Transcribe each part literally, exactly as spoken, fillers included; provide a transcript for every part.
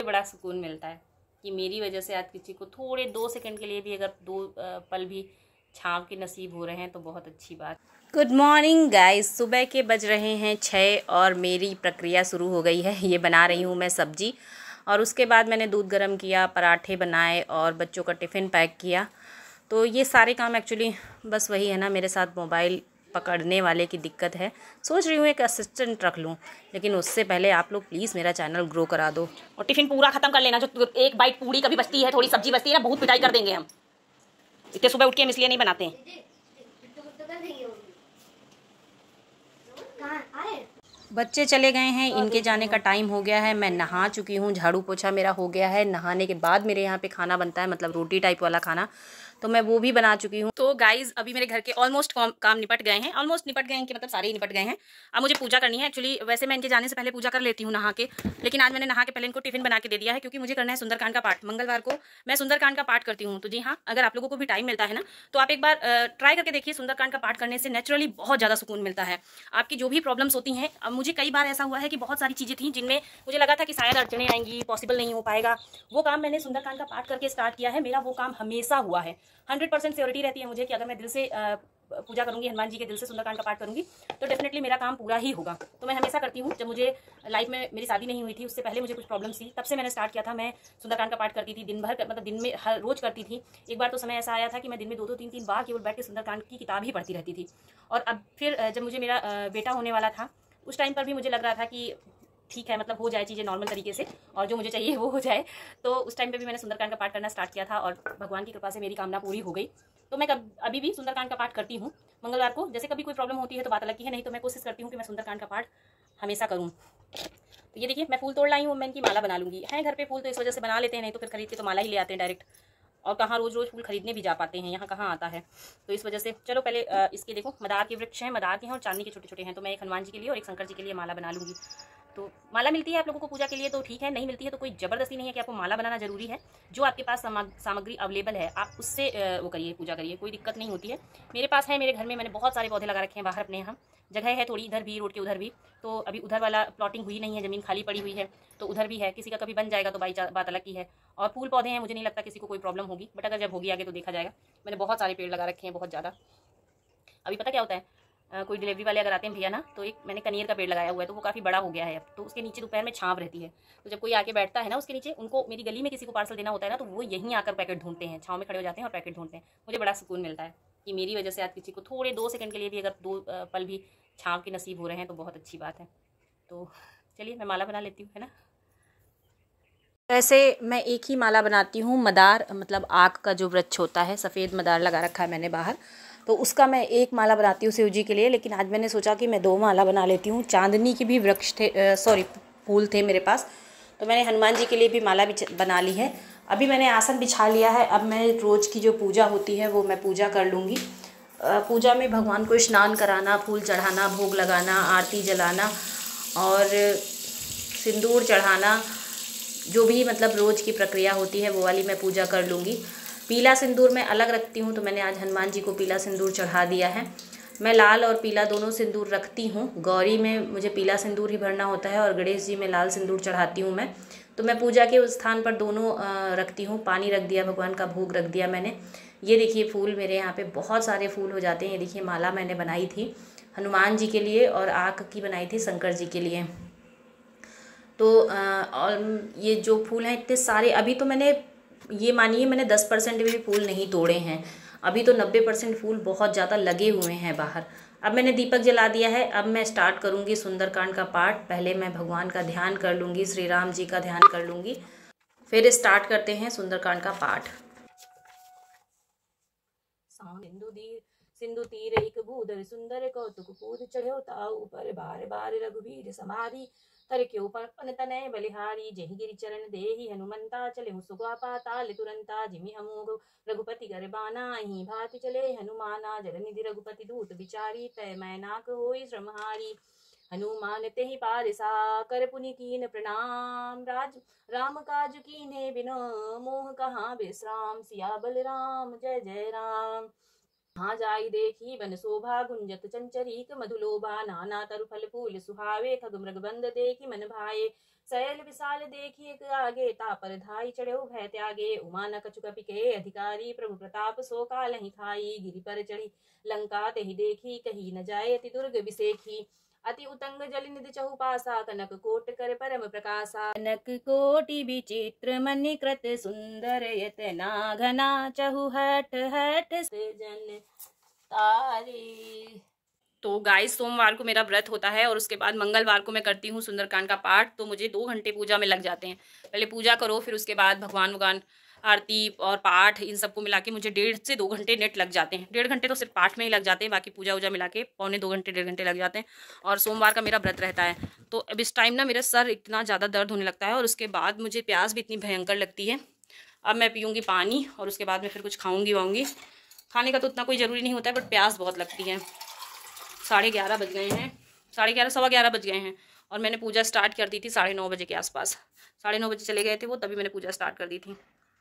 बड़ा सुकून मिलता है कि मेरी वजह से आज किसी को थोड़े दो सेकंड के लिए भी अगर दो पल भी छाँव के नसीब हो रहे हैं तो बहुत अच्छी बात। गुड मॉर्निंग गाइस, सुबह के बज रहे हैं छः और मेरी प्रक्रिया शुरू हो गई है। ये बना रही हूँ मैं सब्जी और उसके बाद मैंने दूध गर्म किया, पराठे बनाए और बच्चों का टिफ़िन पैक किया। तो ये सारे काम एक्चुअली बस वही है ना, मेरे साथ मोबाइल पकड़ने वाले की दिक्कत है। सोच रही हूँ एक असिस्टेंट रख लूँ, लेकिन उससे पहले आप लोग प्लीज़ मेरा चैनल ग्रो करा दो और टिफ़िन पूरा ख़त्म कर लेना। जो एक बाइट पूड़ी कभी बचती है, थोड़ी सब्जी बचती है ना, बहुत पिटाई कर देंगे हम। इतने सुबह उठ के हम इसलिए नहीं बनाते हैं। बच्चे चले गए हैं, इनके जाने का टाइम हो गया है। मैं नहा चुकी हूँ, झाड़ू पोछा मेरा हो गया है। नहाने के बाद मेरे यहाँ पे खाना बनता है, मतलब रोटी टाइप वाला खाना, तो मैं वो भी बना चुकी हूँ। तो गाइज अभी मेरे घर के ऑलमोस्ट काम निपट गए हैं। ऑलमोस्ट निपट गए हैं कि मतलब सारे ही निपट गए हैं। अब मुझे पूजा करनी है। एक्चुअली वैसे मैं इनके जाने से पहले पूजा कर लेती हूँ नहा के, लेकिन आज मैंने नहा के पहले इनको टिफिन बना के दे दिया है क्योंकि मुझे करना है सुंदरकांड का पाठ। मंगलवार को मैं सुंदरकांड का पाठ करती हूँ। तो जी हाँ, अगर आप लोगों को भी टाइम मिलता है ना तो आप एक बार ट्राई करके देखिए। सुंदरकांड का पाठ करने से नेचुरली बहुत ज़्यादा सुकून मिलता है। आपकी जो भी प्रॉब्लम्स होती हैं, अब मुझे कई बार ऐसा हुआ है कि बहुत सारी चीज़ें थी जिनमें मुझे लगा था कि शायद अड़चने आएंगी, पॉसिबल नहीं हो पाएगा। वो काम मैंने सुंदरकांड का पाठ करके स्टार्ट किया है। मेरा वो काम हमेशा हुआ है। हंड्रेड परसेंट श्योरिटी रहती है मुझे कि अगर मैं दिल से पूजा करूंगी, हनुमान जी के दिल से सुंदरकांड का पाठ करूंगी, तो डेफिनेटली मेरा काम पूरा ही होगा। तो मैं हमेशा करती हूँ। जब मुझे लाइफ में मेरी शादी नहीं हुई थी, उससे पहले मुझे कुछ प्रॉब्लम्स थी, तब से मैंने स्टार्ट किया था। मैं सुंदरकांड का पाठ करती थी दिन भर, मतलब दिन में हर रोज करती थी। एक बार तो समय ऐसा आया था कि मैं दिन में दो दो तीन तीन बार केवल बैठ के सुंदरकांड की किताब ही पढ़ती रहती थी। और अब फिर जब मुझे मेरा बेटा होने वाला था, उस टाइम पर भी मुझे लग रहा था कि ठीक है, मतलब हो जाए चीज़ें नॉर्मल तरीके से और जो मुझे चाहिए वो हो जाए। तो उस टाइम पे भी मैंने सुंदरकांड का पाठ करना स्टार्ट किया था और भगवान की कृपा से मेरी कामना पूरी हो गई। तो मैं कब अभी भी सुंदरकांड का पाठ करती हूँ मंगलवार को। जैसे कभी कोई प्रॉब्लम होती है तो बात अलग की है, नहीं तो मैं कोशिश करती हूँ कि मैं सुंदरकांड का पाठ हमेशा करूँ। तो ये देखिए, मैं फूल तोड़ लाई हूँ, मैं इनकी माला बना लूँगी। है घर पे फूल तो इस वजह से बना लेते हैं, नहीं तो फिर खरीद के तो माला ही ले आते हैं डायरेक्ट। और कहाँ रोज़ रोज़ फूल खरीदने भी जा पाते हैं, यहाँ कहाँ आता है। तो इस वजह से चलो पहले इसके देखो, मदार के वृक्ष हैं, मदार के हैं और चांदनी के छोटे छोटे हैं। तो मैं एक हनुमान जी के लिए और एक शंकर जी के लिए माला बना लूँगी। तो माला मिलती है आप लोगों को पूजा के लिए तो ठीक है, नहीं मिलती है तो कोई ज़बरदस्ती नहीं है कि आपको माला बनाना जरूरी है। जो आपके पास सामग्री अवेलेबल है आप उससे वो करिए, पूजा करिए, कोई दिक्कत नहीं होती है। मेरे पास है, मेरे घर में मैंने बहुत सारे पौधे लगा रखे हैं बाहर अपने यहाँ। जगह है थोड़ी, इधर भी रोड के उधर भी। तो अभी उधर वाला प्लॉटिंग हुई नहीं है, ज़मीन खाली पड़ी हुई है, तो उधर भी है। किसी का कभी बन जाएगा तो बाई बात अलग की है। और फूल पौधे हैं, मुझे नहीं लगता किसी को कोई प्रॉब्लम होगी, बट अगर जब होगी आगे तो देखा जाएगा। मैंने बहुत सारे पेड़ लगा रखे हैं, बहुत ज़्यादा। अभी पता क्या होता है, Uh, कोई डिलीवरी वाले अगर आते हैं भैया ना, तो एक मैंने कनेर का पेड़ लगाया हुआ है, तो वो काफ़ी बड़ा हो गया है अब। तो उसके नीचे दोपहर में छांव रहती है। तो जब कोई आके बैठता है ना उसके नीचे, उनको मेरी गली में किसी को पार्सल देना होता है ना, तो वो यहीं आकर पैकेट ढूंढते हैं, छांव में खड़े हो जाते हैं और पैकेट ढूंढते हैं। मुझे बड़ा सुकून मिलता है कि मेरी वजह से आज किसी को थोड़े दो सेकंड के लिए भी अगर दो पल भी छांव के नसीब हो रहे हैं तो बहुत अच्छी बात है। तो चलिए मैं माला बना लेती हूँ, है ना। वैसे मैं एक ही माला बनाती हूँ, मदार मतलब आक का जो वृक्ष होता है, सफ़ेद मदार लगा रखा है मैंने बाहर, तो उसका मैं एक माला बनाती हूँ शिव जी के लिए। लेकिन आज मैंने सोचा कि मैं दो माला बना लेती हूँ। चांदनी के भी वृक्ष थे, सॉरी फूल थे मेरे पास, तो मैंने हनुमान जी के लिए भी माला भी बना ली है। अभी मैंने आसन बिछा लिया है। अब मैं रोज़ की जो पूजा होती है वो मैं पूजा कर लूँगी। पूजा में भगवान को स्नान कराना, फूल चढ़ाना, भोग लगाना, आरती जलाना और सिंदूर चढ़ाना, जो भी मतलब रोज़ की प्रक्रिया होती है वो वाली मैं पूजा कर लूँगी। पीला सिंदूर मैं अलग रखती हूँ, तो मैंने आज हनुमान जी को पीला सिंदूर चढ़ा दिया है। मैं लाल और पीला दोनों सिंदूर रखती हूँ। गौरी में मुझे पीला सिंदूर ही भरना होता है और गणेश जी में लाल सिंदूर चढ़ाती हूँ मैं। तो मैं पूजा के उस स्थान पर दोनों रखती हूँ। पानी रख दिया, भगवान का भोग रख दिया मैंने। ये देखिए फूल मेरे यहाँ पे बहुत सारे फूल हो जाते हैं। ये देखिए माला मैंने बनाई थी हनुमान जी के लिए और आक की बनाई थी शंकर जी के लिए। तो और ये जो फूल हैं इतने सारे, अभी तो मैंने ये मानिए मैंने दस परसेंट भी फूल नहीं तोड़े हैं। अभी तो नब्बे परसेंट फूल बहुत ज़्यादा लगे हुए हैं बाहर। अब मैंने दीपक जला दिया है। अब मैं स्टार्ट करूँगी सुंदरकांड का पाठ। पहले मैं भगवान का ध्यान कर लूँगी, श्री राम जी का ध्यान कर लूँगी, फिर स्टार्ट करते हैं सुंदरकांड का पाठ। सिंधु तीर एक भूधर सुंदर कौतुक पूध चढ़ो ताऊ पर बार बार रघुवीर समारी तर के ऊपर पन तनय बलिहारी जहि गिरि चरण देहि हनुमंता चले सुगा पाताल तुरंता जिमि अमोघ रघुपति कर बाना ही भाति चले हनुमाना जल निधि रघुपति दूत बिचारी तय मैनाक होई श्रमहारी हनुमान तेहि पारिसा कर पुनि कीन प्रणाम राज राम काज कीन्हे बिनो मोह कहाँ विश्राम सिया बलराम जय जय राम। हाँ जाई देखी बन शोभा गुंजत चंचरीक मधुलोभा नाना तरु फल फूल सुहावे खग मृग बंद देखी मन भाए शैल विशाल देखी एक आगे तापर धाई चढ़े भय त्यागे उमा न कछु कपि के अधिकारी प्रभु प्रताप सो काल ही खाई गिरि पर चढ़ी लंका तेहि देखी कही न जाए अति दुर्ग विसेखी अति उतंग जल निधि चहुपासा कनक कोट कर परम प्रकाशा कनक कोटि विचित्र मणिकृत सुंदर यतना घना चहु हट हट से जन तारी। तो गाइस सोमवार को मेरा व्रत होता है और उसके बाद मंगलवार को मैं करती हूँ सुंदरकांड का पाठ। तो मुझे दो घंटे पूजा में लग जाते हैं। पहले पूजा करो, फिर उसके बाद भगवान भगवान आरती और पाठ इन सबको मिला के मुझे डेढ़ से दो घंटे नेट लग जाते हैं। डेढ़ घंटे तो सिर्फ पाठ में ही लग जाते हैं, बाकी पूजा वूजा मिला के पौने दो घंटे डेढ़ घंटे लग जाते हैं। और सोमवार का मेरा व्रत रहता है। तो अब इस टाइम ना मेरा सर इतना ज़्यादा दर्द होने लगता है और उसके बाद मुझे प्यास भी इतनी भयंकर लगती है। अब मैं पीऊँगी पानी और उसके बाद मैं फिर कुछ खाऊँगी वाऊँगी। खाने का तो उतना कोई ज़रूरी नहीं होता है, बट प्यास बहुत लगती है। साढ़े ग्यारह बज गए हैं, साढ़े ग्यारह सवा ग्यारह बज गए हैं और मैंने पूजा स्टार्ट कर दी थी साढ़े नौ बजे के आसपास। साढ़े नौ बजे चले गए थे वो, तभी मैंने पूजा स्टार्ट कर दी थी।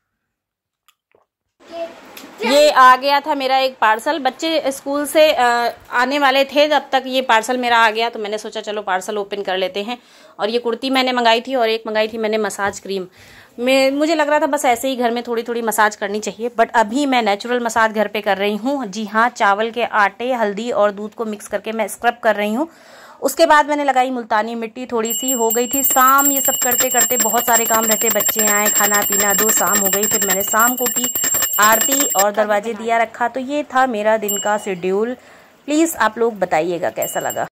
ये आ गया था मेरा एक पार्सल। बच्चे स्कूल से आने वाले थे जब तक ये पार्सल मेरा आ गया, तो मैंने सोचा चलो पार्सल ओपन कर लेते हैं। और ये कुर्ती मैंने मंगाई थी और एक मंगाई थी मैंने मसाज क्रीम। मैं मुझे लग रहा था बस ऐसे ही घर में थोड़ी थोड़ी मसाज करनी चाहिए, बट अभी मैं नेचुरल मसाज घर पे कर रही हूँ। जी हाँ, चावल के आटे, हल्दी और दूध को मिक्स करके मैं स्क्रब कर रही हूँ। उसके बाद मैंने लगाई मुल्तानी मिट्टी, थोड़ी सी हो गई थी शाम। ये सब करते करते बहुत सारे काम रहते, बच्चे आए, खाना पीना, दो शाम हो गई। फिर मैंने शाम को की आरती और दरवाजे दिया रखा। तो ये था मेरा दिन का शेड्यूल। प्लीज़ आप लोग बताइएगा कैसा लगा।